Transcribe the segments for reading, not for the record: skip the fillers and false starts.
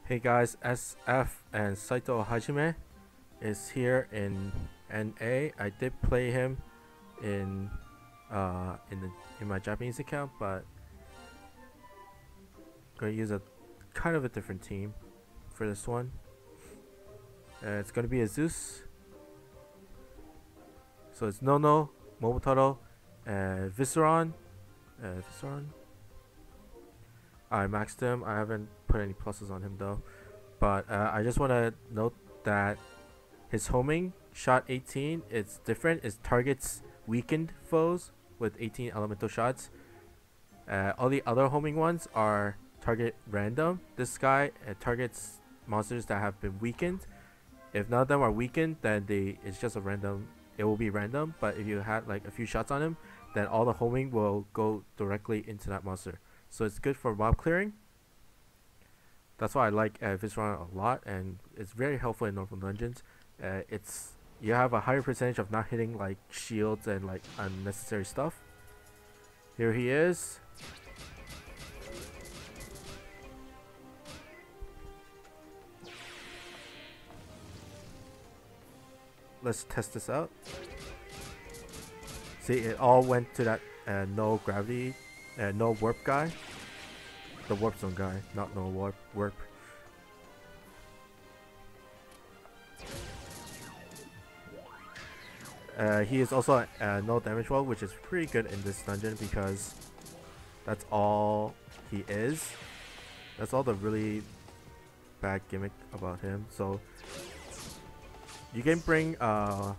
Hey guys, SF and Saito Hajime is here in NA. I did play him in in my Japanese account, but I'm gonna use a kind of a different team for this one. It's gonna be a Zeus, so it's Nono, Momotaro, Visceron. Visceron. I maxed him. I haven't put any pluses on him though, but I just want to note that his homing shot 18. It's different. It targets weakened foes with 18 elemental shots. All the other homing ones are target random. This guy targets monsters that have been weakened. If none of them are weakened, then it's just a random. It will be random. But if you had like a few shots on him, then all the homing will go directly into that monster. So it's good for mob clearing. That's why I like Visceron a lot, and it's very helpful in normal dungeons. It's you have a higher percentage of not hitting like shields and like unnecessary stuff. Here he is. Let's test this out. See, it all went to that no gravity, no warp guy. The warp zone guy, not no warp. He is also no damage wall, which is pretty good in this dungeon because that's all he is. That's all the really bad gimmick about him. So you can bring a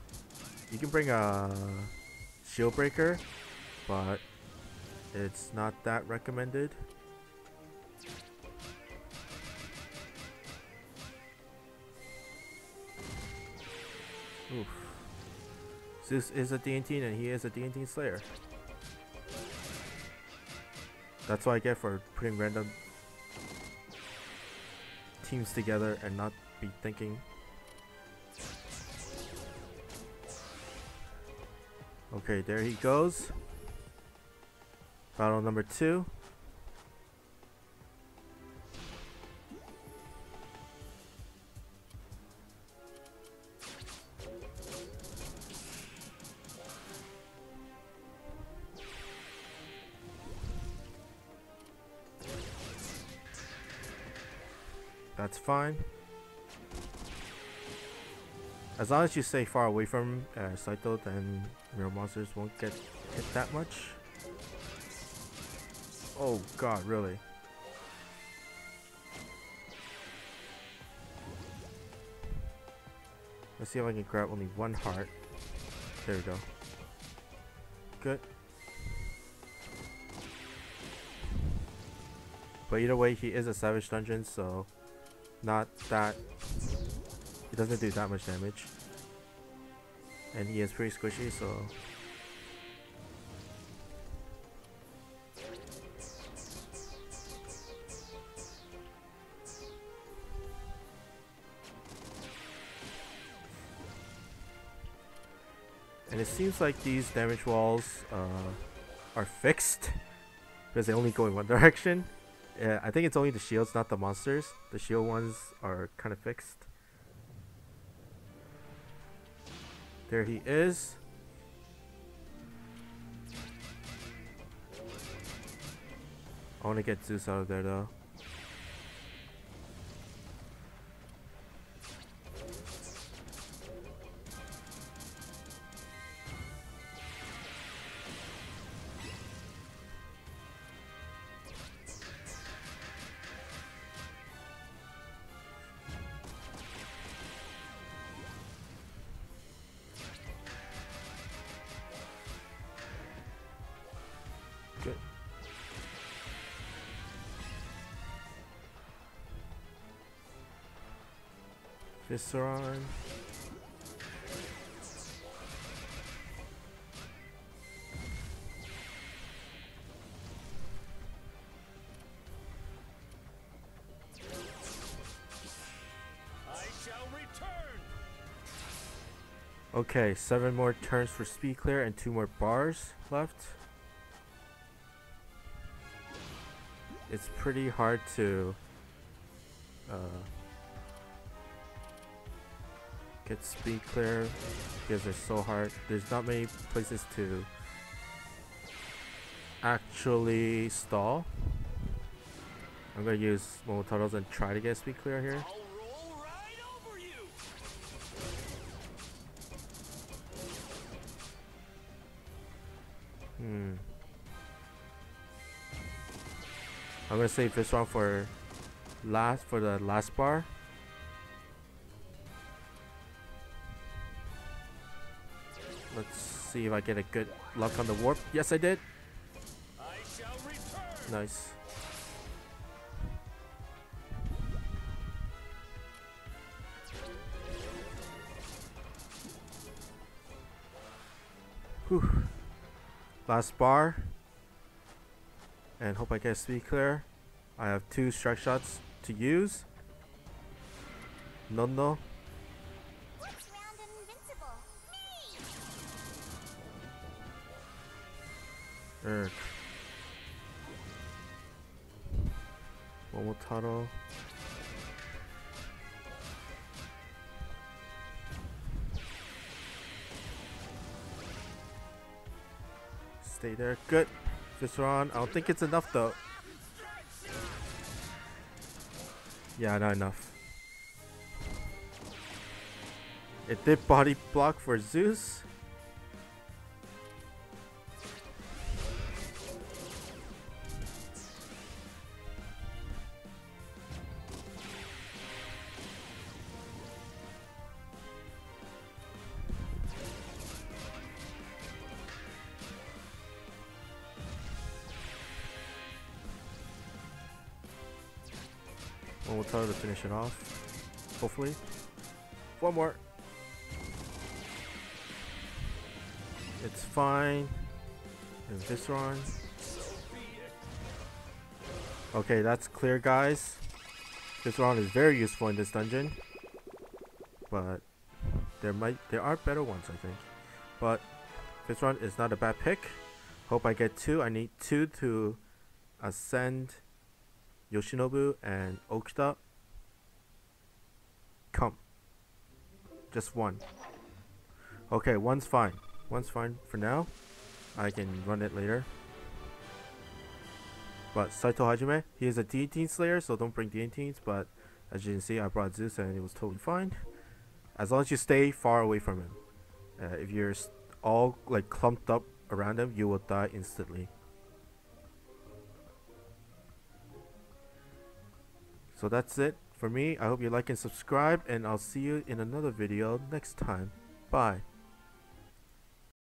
shield breaker, but it's not that recommended. Oof. Zeus is a DNT and he is a DNT Slayer. That's what I get for putting random teams together and not be thinking. Okay, there he goes. Battle number 2. That's fine. As long as you stay far away from Saito, then your monsters won't get hit that much. Oh god, really? Let's see if I can grab only one heart. There we go. Good. But either way, he is a savage dungeon, so not that he doesn't do that much damage, and he is pretty squishy, so and it seems like these damage walls are fixed because they only go in one direction. I think it's only the shields, not the monsters. The shield ones are kind of fixed. There he is. I want to get Zeus out of there though. Good. Visceron. Okay, 7 more turns for speed clear and 2 more bars left. It's pretty hard to get speed clear because they're so hard. There's not many places to actually stall. I'm gonna use Momotaro's and try to get speed clear here. I'm gonna save this one for the last bar. Let's see if I get a good luck on the warp. Yes, I did. Nice. Whew. Last bar. And hope I get speed clear. I have 2 strike shots to use. No. Momotaro. Stay there. Good. Visceron. I don't think it's enough though. Yeah, not enough. It did body block for Zeus. We'll tell her to finish it off. Hopefully. One more. It's fine. And Visceron. Okay, that's clear, guys. Visceron is very useful in this dungeon. But there are better ones, I think. But Visceron is not a bad pick. Hope I get 2. I need 2 to ascend Yoshinobu and Okuta. Come. Just 1. Okay, 1's fine. 1's fine for now. I can run it later. But Saito Hajime, he is a D18 Slayer, so don't bring D18s. But as you can see, I brought Zeus and it was totally fine. As long as you stay far away from him. If you're all like clumped up around him, you will die instantly. So that's it for me. I hope you like and subscribe, and I'll see you in another video next time. Bye.